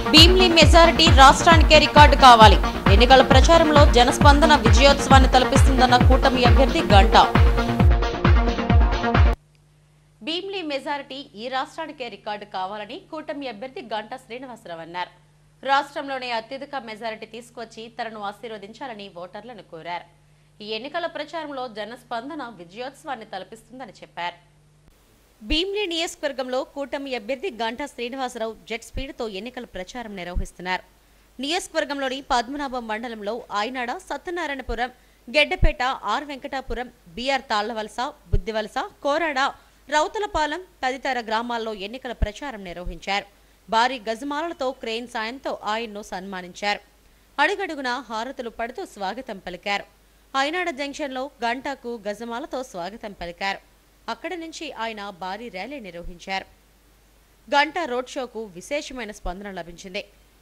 Bhimli majority రాష్ట్రానికే record కావాలి. ఎన్నికల ప్రచారంలో జనస్పందన విజయోత్సవాన్ని తలపిస్తుందన్న కూటమి అభ్యర్థి గంటా. భీమ్లీ మెజారిటీ ఈ రాష్ట్రానికే రికార్డు కావాలని కూటమి అభ్యర్థి గంటా శ్రీనివాసరావు అన్నారు. రాష్ట్రంలోనే అత్యధిక మెజారిటీ తీసుకొచ్చి తనను ఆశీర్వదించాలని ఓటర్లను కోరారు. ఈ ఎన్నికల ప్రచారంలో జనస్పందన విజయోత్సవాన్ని తలపిస్తుందని చెప్పారు. భీమ్లీ నియోజకవర్గంలో కూటమి అభ్యర్థి గంటా శ్రీనివాసరావు జెట్ స్పీడ్తో ఎన్నికల ప్రచారం నిర్వహిస్తున్నారు. నియోజకవర్గంలోని పద్మనాభం మండలంలో ఆయనాడ, సత్యనారాయణపురం, గెడ్డపేట, ఆర్ వెంకటాపురం, బీఆర్ తాళ్లవలస, బుద్దివలస, కోరాడ, రౌతలపాలెం తదితర గ్రామాల్లో ఎన్నికల ప్రచారం నిర్వహించారు. భారీ గజమాలలతో క్రెయిన్ సాయంతో ఆయన్ను సన్మానించారు. అడుగడుగునా హారతులు పడుతూ స్వాగతం పలికారు. ఆయనాడ జంక్షన్లో గంటాకు గజమాలతో స్వాగతం పలికారు. అక్కడి నుంచి ఆయన భారీ ర్యాలీ నిర్వహించారు. గంటా రోడ్ షోకు విశేషమైన స్పందన లభించింది.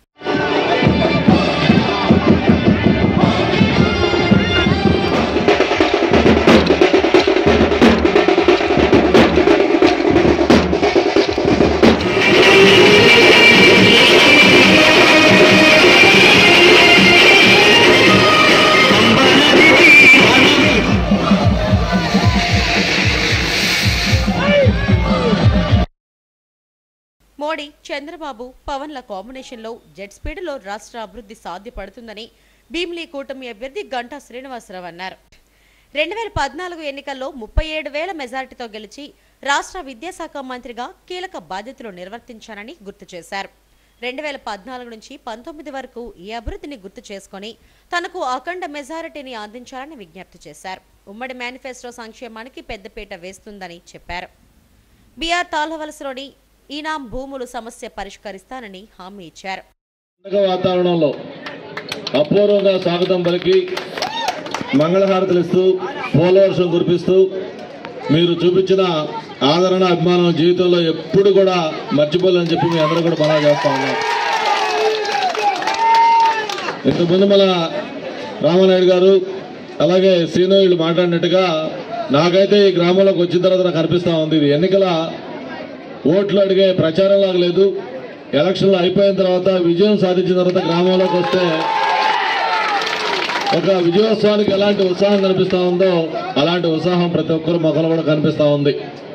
మోడీ, చంద్రబాబు, పవన్ల కాంబినేషన్లో జెట్ స్పీడ్లో రాష్ట్ర అభివృద్ధి సాధ్యపడుతుందని భీమ్లీ కూటమి అభ్యర్థి గంటా శ్రీనివాసరావు అన్నారు. 2014 ఎన్నికల్లో 37,000 మెజారిటీతో గెలిచి రాష్ట్ర విద్యాశాఖ మంత్రిగా కీలక బాధ్యతలు నిర్వర్తించానని గుర్తు చేశారు. 2014 నుంచి 19 వరకు ఈ అభివృద్ధిని గుర్తు చేసుకుని తనకు అఖండ మెజారిటీని అందించాలని విజ్ఞప్తి చేశారు. ఉమ్మడి మేనిఫెస్టో సంక్షేమానికి పెద్దపీట వేస్తుందని చెప్పారు. బీఆర్ తాళ్లవలసలోని ఈనాం భూములు సమస్య పరిష్కరిస్తానని హామీ ఇచ్చారు. వాతావరణంలో అపూర్వంగా స్వాగతం పలికి మంగళహారతులు ఇస్తూ పూలవర్షం కురిపిస్తూ మీరు చూపించిన ఆదరణ, అభిమానం జీవితంలో ఎప్పుడు కూడా మర్చిపోలేని చెప్పి మీ అందరూ కూడా బాగా చేస్తా ఉన్నారు. ఇంతకుముందు మన రామానాయుడు గారు అలాగే శ్రీను వీళ్ళు మాట్లాడినట్టుగా నాకైతే ఈ గ్రామంలోకి వచ్చిన తర్వాత నాకు అనిపిస్తా ఉంది, ఇది ఎన్నికల ఓట్లు అడిగే ప్రచారం లాగా లేదు. ఎలక్షన్లు అయిపోయిన తర్వాత విజయం సాధించిన తర్వాత గ్రామంలోకి వస్తే ఒక విజయోత్సవానికి ఎలాంటి ఉత్సాహం కనిపిస్తా ఉందో అలాంటి ఉత్సాహం ప్రతి ఒక్కరు మొక్కలు కూడా కనిపిస్తా ఉంది.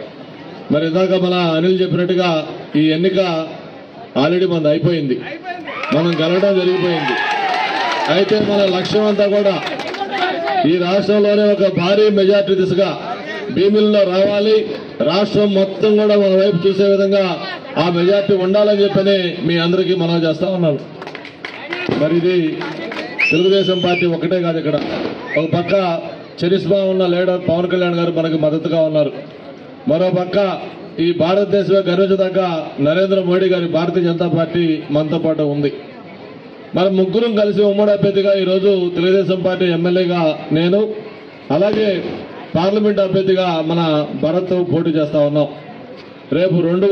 మరి ఇందాక మన అనిల్ చెప్పినట్టుగా ఈ ఎన్నిక ఆల్రెడీ మనది అయిపోయింది, మనం గెలవడం జరిగిపోయింది. అయితే మన లక్ష్యం అంతా కూడా ఈ రాష్ట్రంలోనే ఒక భారీ మెజార్టీ దిశగా భీమిల్లో రావాలి. రాష్ట్రం మొత్తం కూడా మన వైపు చూసే విధంగా ఆ మెజార్టీ ఉండాలని చెప్పని మీ అందరికీ మనవి చేస్తా ఉన్నాను. మరి ఇది తెలుగుదేశం పార్టీ ఒక్కటే కాదు, ఇక్కడ ఒక పక్క చరిస్మా ఉన్న లీడర్ పవన్ కళ్యాణ్ గారు మనకు మద్దతుగా ఉన్నారు. మరో పక్క ఈ భారతదేశమే గర్వించదగ్గ నరేంద్ర మోడీ గారి భారతీయ జనతా పార్టీ మనతో పాటు ఉంది. మనం ముగ్గురం కలిసి ఉమ్మడి అభ్యర్థిగా ఈరోజు తెలుగుదేశం పార్టీ ఎమ్మెల్యేగా నేను, అలాగే పార్లమెంట్ అభ్యర్థిగా మన భరత్ పోటీ చేస్తా ఉన్నాం. రేపు 2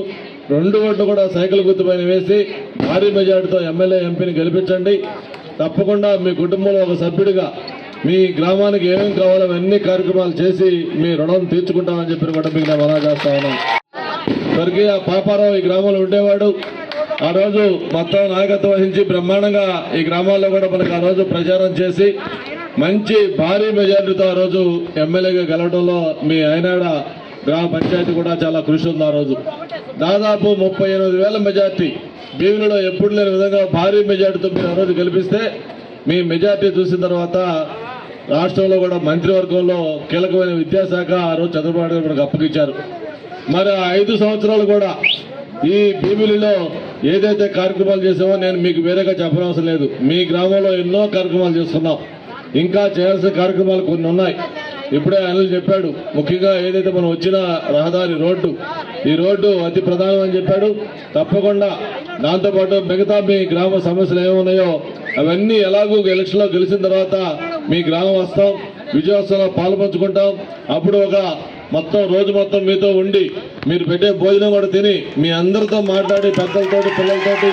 ఓట్లు కూడా సైకిల్ గుర్తుపైన వేసి భారీ మెజార్టీతో ఎమ్మెల్యే ఎంపీని గెలిపించండి. తప్పకుండా మీ కుటుంబంలో ఒక సభ్యుడిగా మీ గ్రామానికి ఏమేమి కావాలో అన్ని కార్యక్రమాలు చేసి మీ రుణం తీర్చుకుంటామని చెప్పి కూడా మీకు నేను మనవి చేస్తా ఉన్నాను. స్వర్గీయ పాపారావు ఈ గ్రామంలో ఉండేవాడు. ఆ రోజు మొత్తం నాయకత్వం వహించి బ్రహ్మాండంగా ఈ గ్రామాల్లో కూడా మనకు ఆ రోజు ప్రచారం చేసి మంచి భారీ మెజార్టీతో ఆ రోజు ఎమ్మెల్యేగా గెలవడంలో మీ ఆయనాడ గ్రామ పంచాయతీ కూడా చాలా కృషి ఉంది. ఆ రోజు దాదాపు 38,000 మెజార్టీ భీమిలో ఎప్పుడు లేని విధంగా భారీ మెజార్టీతో మీరు ఆ రోజు గెలిపిస్తే మీ మెజార్టీ చూసిన తర్వాత రాష్ట్రంలో కూడా మంత్రివర్గంలో కీలకమైన విద్యాశాఖ ఆ రోజు చంద్రబాబు నాయుడు మనకు అప్పగించారు. మరి 5 సంవత్సరాలు కూడా ఈ భీమిలిలో ఏదైతే కార్యక్రమాలు చేసామో నేను మీకు వేరేగా చెప్పనవసరం లేదు. మీ గ్రామంలో ఎన్నో కార్యక్రమాలు చేస్తున్నాం, ఇంకా చేయాల్సిన కార్యక్రమాలు కొన్ని ఉన్నాయి. ఇప్పుడే అనిల్ చెప్పాడు, ముఖ్యంగా ఏదైతే మనం వచ్చిన రహదారి ఈ రోడ్డు అతి ప్రధానం అని చెప్పాడు. తప్పకుండా దాంతోపాటు మిగతా మీ గ్రామ సమస్యలు ఏమున్నాయో అవన్నీ ఎలాగూ ఎలక్షన్లో గెలిచిన తర్వాత మీ గ్రామం వస్తాం, విజయోత్సవంలో పాల్పంచుకుంటాం. అప్పుడు ఒక రోజు మొత్తం మీతో ఉండి మీరు పెట్టే భోజనం కూడా తిని మీ అందరితో మాట్లాడి పెద్దలతోటి పిల్లలతోటి.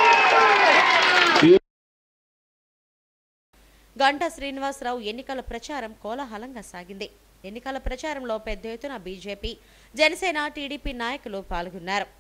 గంటా శ్రీనివాసరావు ఎన్నికల ప్రచారం కోలాహలంగా సాగింది. ఎన్నికల ప్రచారంలో పెద్ద ఎత్తున బీజేపీ, జనసేన, టీడీపీ నాయకులు పాల్గొన్నారు.